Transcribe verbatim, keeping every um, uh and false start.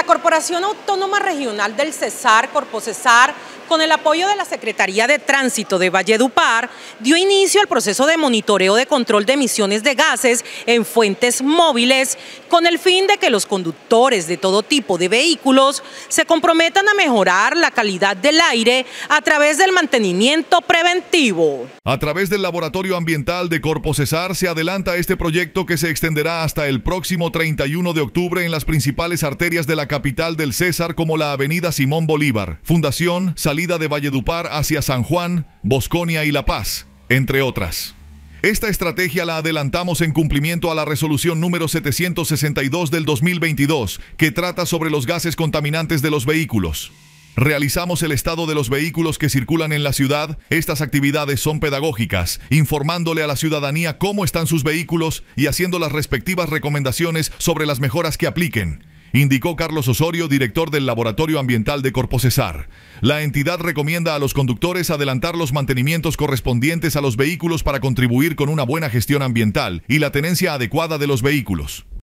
Corporación Autónoma Regional del Cesar, Corpocesar, con el apoyo de la Secretaría de Tránsito de Valledupar, dio inicio al proceso de monitoreo de control de emisiones de gases en fuentes móviles, con el fin de que los conductores de todo tipo de vehículos se comprometan a mejorar la calidad del aire a través del mantenimiento preventivo. A través del Laboratorio Ambiental de Corpocesar se adelanta este proyecto que se extenderá hasta el próximo treinta y uno de octubre en las principales arterias de la capital del Cesar, como la avenida Simón Bolívar, Fundación, salida de Valledupar hacia San Juan, Bosconia y La Paz, entre otras. Esta estrategia la adelantamos en cumplimiento a la resolución número setecientos sesenta y dos del dos mil veintidós, que trata sobre los gases contaminantes de los vehículos. Realizamos el estado de los vehículos que circulan en la ciudad. Estas actividades son pedagógicas, informándole a la ciudadanía cómo están sus vehículos y haciendo las respectivas recomendaciones sobre las mejoras que apliquen, indicó Carlos Osorio, director del Laboratorio Ambiental de Corpocesar. La entidad recomienda a los conductores adelantar los mantenimientos correspondientes a los vehículos para contribuir con una buena gestión ambiental y la tenencia adecuada de los vehículos.